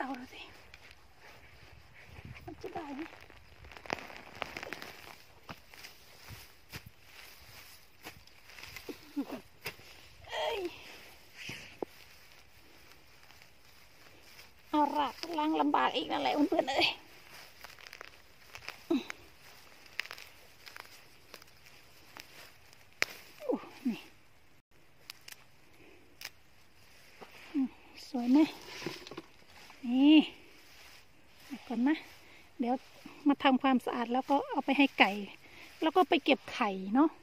ดูสิมันจะได้ไหมเอารากล้างลำบากอีกนั่นแหละเพื่อนๆเอ้ยนี่สวยไหมนี่เดี๋ยวก่อนนะเดี๋ยวมาทำความสะอาดแล้วก็เอาไปให้ไก่แล้วก็ไปเก็บไข่เนาะ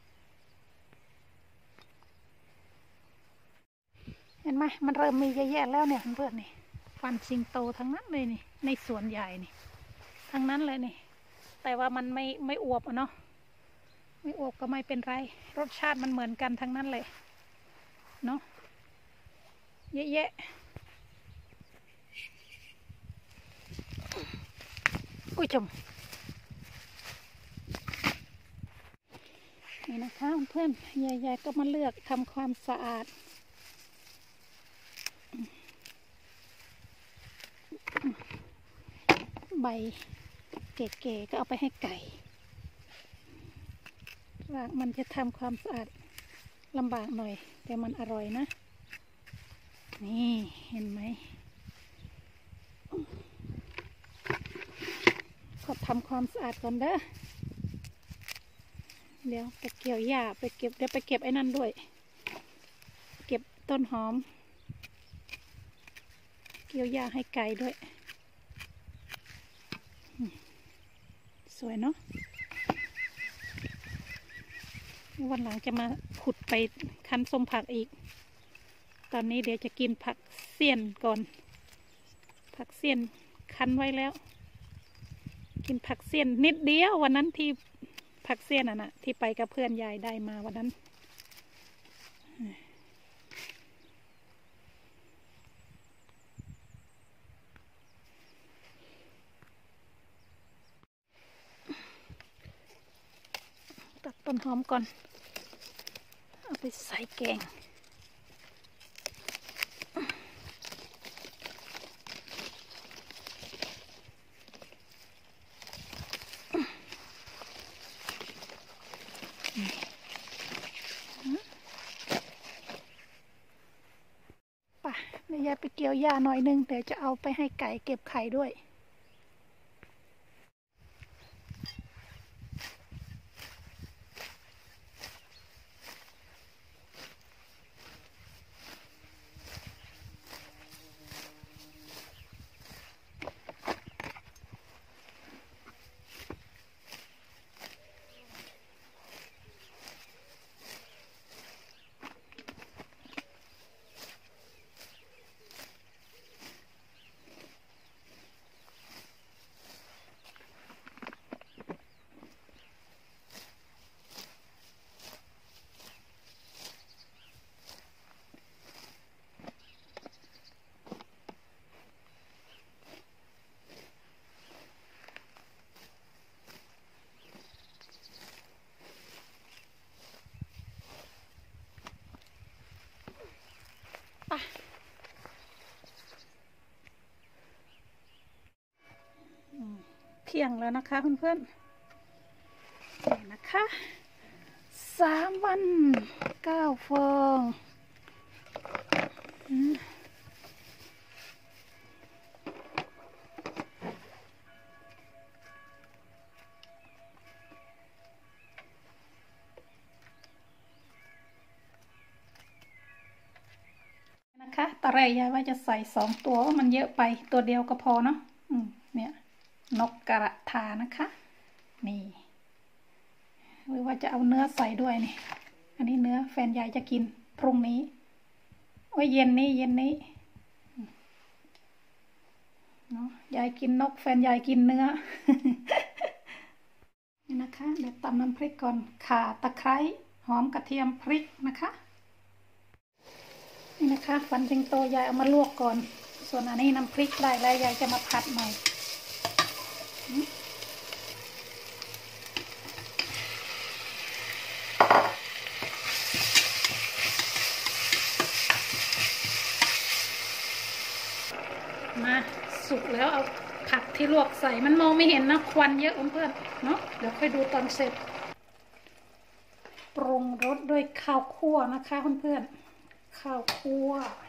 เห็นไหมมันเริ่มมีเยอะแยะแล้วเนี่ยเพื่อนๆนี่ฟันสิงโตทั้งนั้นเลยนี่ในสวนใหญ่นี่ทั้งนั้นเลยนี่แต่ว่ามันไม่อวบอ่ะเนาะไม่อวบก็ไม่เป็นไรรสชาติมันเหมือนกันทั้งนั้นเลยเนาะเยอะแยะอุ้ยชมนี่นะคะเพื่อนยายๆก็มาเลือกทำความสะอาดใบเก๋ๆก็เอาไปให้ไก่รากมันจะทำความสะอาดลำบากหน่อยแต่มันอร่อยนะนี่เห็นไหมขอทำความสะอาดก่อนเด้อเดี๋ยวไปเกี่ยวหญ้าไปเก็บเดี๋ยวไปเก็บไอ้นั่นด้วยเก็บต้นหอมเกี่ยวหญ้าให้ไก่ด้วยสวยเนาะวันหลังจะมาขุดไปคั้นส้มผักอีกตอนนี้เดี๋ยวจะกินผักเสี้ยนก่อนผักเสี้ยนคั้นไว้แล้วกินผักเสี้ยนนิดเดียววันนั้นที่ผักเสี้ยนน่ะที่ไปกับเพื่อนยายได้มาวันนั้นตัดต้นหอมก่อนเอาไปใส่แกงป่ะเดี๋ยวยายไปเกี่ยวหญ้าหน่อยนึงเดี๋ยวจะเอาไปให้ไก่เก็บไข่ด้วยเที่ยงแล้วนะคะเพื่อนๆนี่นะคะ3 วัน 9 ฟองนะคะตอนแรกยายว่าจะใส่2 ตัวมันเยอะไปตัวเดียวก็พอเนาะเนี่ยนกกระทานะคะนี่หรือว่าจะเอาเนื้อใส่ด้วยนี่อันนี้เนื้อแฟนยายจะกินพรุ่งนี้โอ้ยเย็นนี้เนาะยายกินนกแฟนยายกินเนื้อ นี่นะคะเดี๋ยวตำน้ำพริกก่อนข่าตะไคร้หอมกระเทียมพริกนะคะนี่นะคะฟันสิงโตยายเอามาลวกก่อนส่วนอันนี้น้ำพริกได้แล้วยายจะมาผัดใหม่มาสุกแล้วเอาผักที่ลวกใส่มันมองไม่เห็นนะควันเยอะเพื่อนๆเนาะเดี๋ยวค่อยดูตอนเสร็จปรุงรสด้วยข้าวคั่วนะคะเพื่อนๆข้าวคั่ว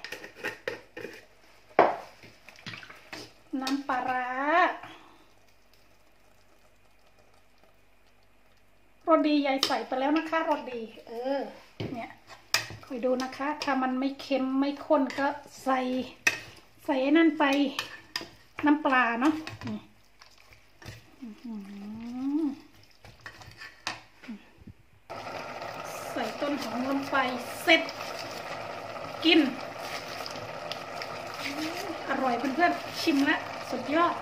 น้ำปลาร้ารสดียายใส่ไปแล้วนะคะรสดีเนี่ยคอยดูนะคะถ้ามันไม่เค็มไม่ข้นก็ใส่นั่นไปน้ำปลาเนาะใส่ต้นหอมลงไปเสร็จกินอร่อยเพื่อนๆชิมแล้วสุดยอด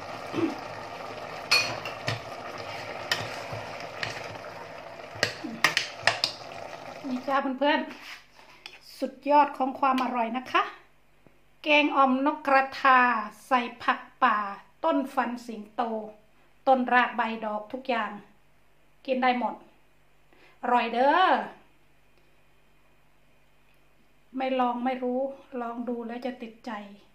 นี่จ้าเพื่อนๆสุดยอดของความอร่อยนะคะแกงอ่อมนกกระทาใส่ผักป่าต้นฟันสิงโตต้นรากใบดอกทุกอย่างกินได้หมดอร่อยเด้อไม่ลองไม่รู้ลองดูแล้วจะติดใจ